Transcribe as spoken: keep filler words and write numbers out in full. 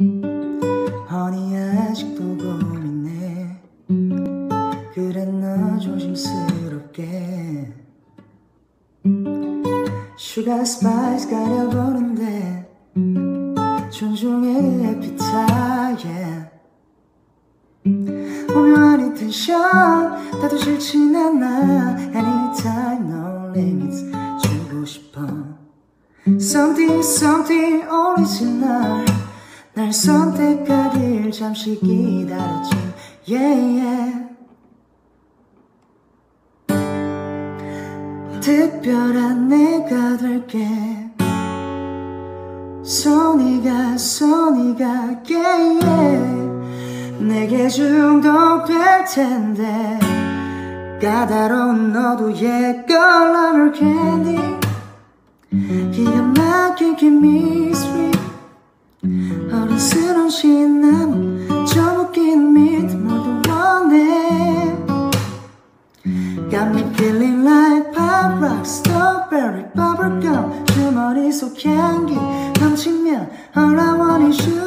허니 아직도 고민해. 그래 너 조심스럽게 슈가 스파이스 가려보는데 존중해 에피타임 오묘한 이 텐션 나도 싫진 않아. Anytime no limits 주고 싶어. Something something original 날 선택하길 잠시 기다렸지. Yeah yeah. 특별한 내가 될게. 손이가 손이가 yeah yeah. 내게 중독될 텐데 까다로운 너도 옛걸음을 캔디 기가 막힌 케미스트리 어른스러운 신남 좀 웃긴 미트 모두 원해. Got me feeling like pop rock strawberry bubblegum 주머니 속 향기 넘치면 All I want is you.